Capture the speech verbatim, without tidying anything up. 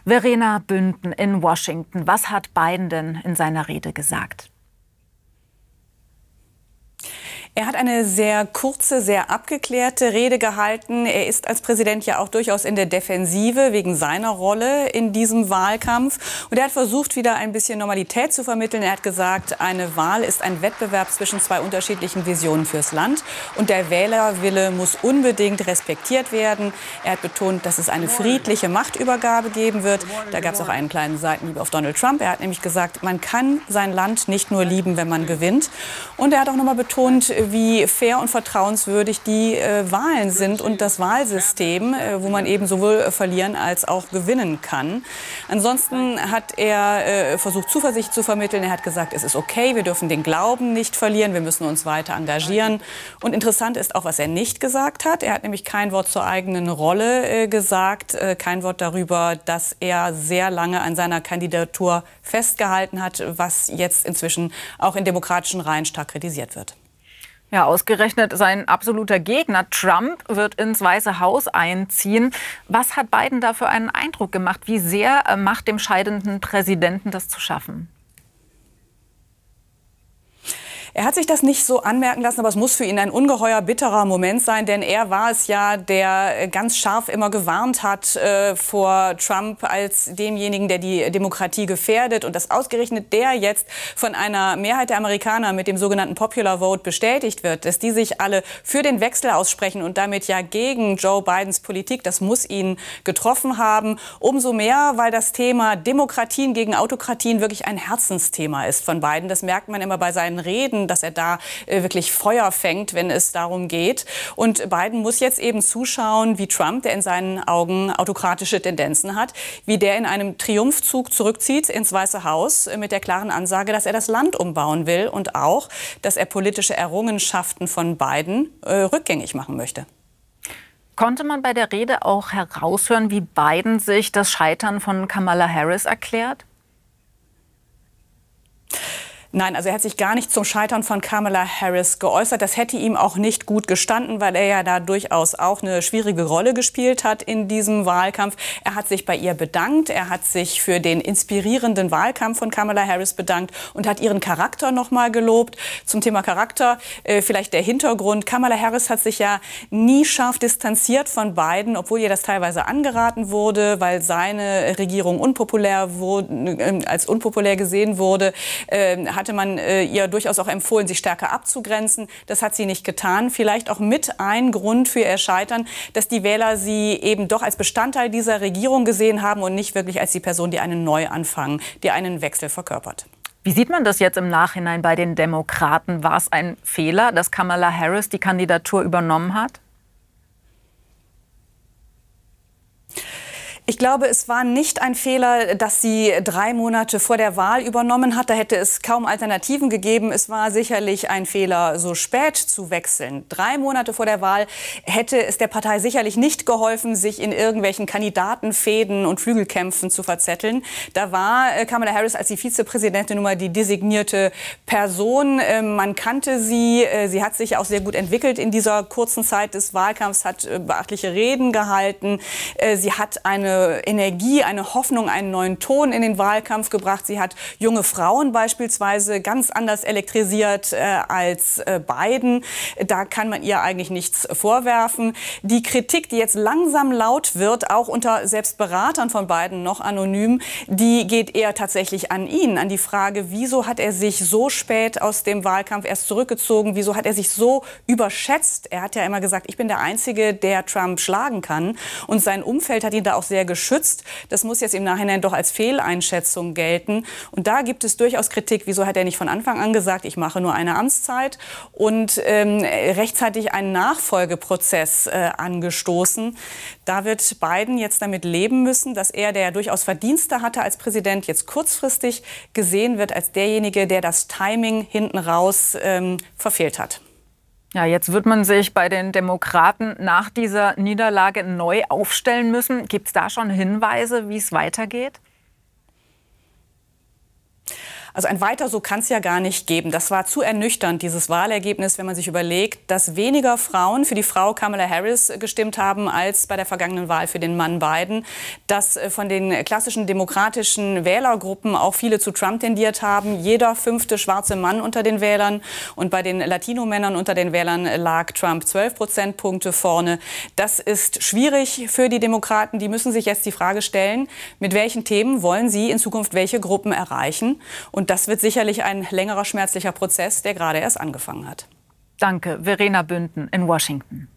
Verena Bünden in Washington. Was hat Biden denn in seiner Rede gesagt? Er hat eine sehr kurze, sehr abgeklärte Rede gehalten. Er ist als Präsident ja auch durchaus in der Defensive wegen seiner Rolle in diesem Wahlkampf. Und er hat versucht, wieder ein bisschen Normalität zu vermitteln. Er hat gesagt, eine Wahl ist ein Wettbewerb zwischen zwei unterschiedlichen Visionen fürs Land. Und der Wählerwille muss unbedingt respektiert werden. Er hat betont, dass es eine friedliche Machtübergabe geben wird. Da gab es auch einen kleinen Seitenhieb auf Donald Trump. Er hat nämlich gesagt, man kann sein Land nicht nur lieben, wenn man gewinnt. Und er hat auch noch mal betont, wie fair und vertrauenswürdig die äh, Wahlen sind und das Wahlsystem, äh, wo man eben sowohl verlieren als auch gewinnen kann. Ansonsten hat er äh, versucht, Zuversicht zu vermitteln. Er hat gesagt, es ist okay, wir dürfen den Glauben nicht verlieren, wir müssen uns weiter engagieren. Und interessant ist auch, was er nicht gesagt hat. Er hat nämlich kein Wort zur eigenen Rolle äh, gesagt, äh, kein Wort darüber, dass er sehr lange an seiner Kandidatur festgehalten hat, was jetzt inzwischen auch in demokratischen Reihen stark kritisiert wird. Ja, ausgerechnet sein absoluter Gegner Trump wird ins Weiße Haus einziehen. Was hat Biden da für einen Eindruck gemacht? Wie sehr macht dem scheidenden Präsidenten das zu schaffen? Er hat sich das nicht so anmerken lassen, aber es muss für ihn ein ungeheuer bitterer Moment sein, denn er war es ja, der ganz scharf immer gewarnt hat äh, vor Trump als demjenigen, der die Demokratie gefährdet, und dass ausgerechnet der jetzt von einer Mehrheit der Amerikaner mit dem sogenannten Popular Vote bestätigt wird, dass die sich alle für den Wechsel aussprechen und damit ja gegen Joe Bidens Politik. Das muss ihn getroffen haben. Umso mehr, weil das Thema Demokratien gegen Autokratien wirklich ein Herzensthema ist von Biden. Das merkt man immer bei seinen Reden, dass er da äh, wirklich Feuer fängt, wenn es darum geht. Und Biden muss jetzt eben zuschauen, wie Trump, der in seinen Augen autokratische Tendenzen hat, wie der in einem Triumphzug zurückzieht ins Weiße Haus äh, mit der klaren Ansage, dass er das Land umbauen will und auch, dass er politische Errungenschaften von Biden äh, rückgängig machen möchte. Konnte man bei der Rede auch heraushören, wie Biden sich das Scheitern von Kamala Harris erklärt? Nein, also er hat sich gar nicht zum Scheitern von Kamala Harris geäußert. Das hätte ihm auch nicht gut gestanden, weil er ja da durchaus auch eine schwierige Rolle gespielt hat in diesem Wahlkampf. Er hat sich bei ihr bedankt. Er hat sich für den inspirierenden Wahlkampf von Kamala Harris bedankt und hat ihren Charakter noch mal gelobt. Zum Thema Charakter äh, vielleicht der Hintergrund. Kamala Harris hat sich ja nie scharf distanziert von Biden, obwohl ihr das teilweise angeraten wurde, weil seine Regierung unpopulär wurde, äh, als unpopulär gesehen wurde. Äh, hatte man äh, ihr durchaus auch empfohlen, sich stärker abzugrenzen. Das hat sie nicht getan. Vielleicht auch mit ein Grund für ihr Scheitern, dass die Wähler sie eben doch als Bestandteil dieser Regierung gesehen haben und nicht wirklich als die Person, die einen Neuanfang, die einen Wechsel verkörpert. Wie sieht man das jetzt im Nachhinein bei den Demokraten? War es ein Fehler, dass Kamala Harris die Kandidatur übernommen hat? Ich glaube, es war nicht ein Fehler, dass sie drei Monate vor der Wahl übernommen hat. Da hätte es kaum Alternativen gegeben. Es war sicherlich ein Fehler, so spät zu wechseln. Drei Monate vor der Wahl hätte es der Partei sicherlich nicht geholfen, sich in irgendwelchen Kandidatenfäden und Flügelkämpfen zu verzetteln. Da war Kamala Harris als die Vizepräsidentin nun mal die designierte Person. Man kannte sie. Sie hat sich auch sehr gut entwickelt in dieser kurzen Zeit des Wahlkampfs, hat beachtliche Reden gehalten. Sie hat eine Energie, eine Hoffnung, einen neuen Ton in den Wahlkampf gebracht. Sie hat junge Frauen beispielsweise ganz anders elektrisiert äh, als äh, Biden. Da kann man ihr eigentlich nichts vorwerfen. Die Kritik, die jetzt langsam laut wird, auch unter selbst Beratern von Biden noch anonym, die geht eher tatsächlich an ihn, an die Frage, wieso hat er sich so spät aus dem Wahlkampf erst zurückgezogen, wieso hat er sich so überschätzt. Er hat ja immer gesagt, ich bin der Einzige, der Trump schlagen kann. Und sein Umfeld hat ihn da auch sehr geschützt. Das muss jetzt im Nachhinein doch als Fehleinschätzung gelten. Und da gibt es durchaus Kritik. Wieso hat er nicht von Anfang an gesagt, ich mache nur eine Amtszeit und ähm, rechtzeitig einen Nachfolgeprozess äh, angestoßen? Da wird Biden jetzt damit leben müssen, dass er, der durchaus Verdienste hatte als Präsident, jetzt kurzfristig gesehen wird als derjenige, der das Timing hinten raus ähm, verfehlt hat. Ja, jetzt wird man sich bei den Demokraten nach dieser Niederlage neu aufstellen müssen. Gibt es da schon Hinweise, wie es weitergeht? Also ein Weiter so kann es ja gar nicht geben. Das war zu ernüchternd, dieses Wahlergebnis, wenn man sich überlegt, dass weniger Frauen für die Frau Kamala Harris gestimmt haben als bei der vergangenen Wahl für den Mann Biden. Dass von den klassischen demokratischen Wählergruppen auch viele zu Trump tendiert haben. Jeder fünfte schwarze Mann unter den Wählern. Und bei den Latino-Männern unter den Wählern lag Trump zwölf Prozentpunkte vorne. Das ist schwierig für die Demokraten. Die müssen sich jetzt die Frage stellen, mit welchen Themen wollen sie in Zukunft welche Gruppen erreichen? Und das wird sicherlich ein längerer, schmerzlicher Prozess, der gerade erst angefangen hat. Danke, Verena Bünden in Washington.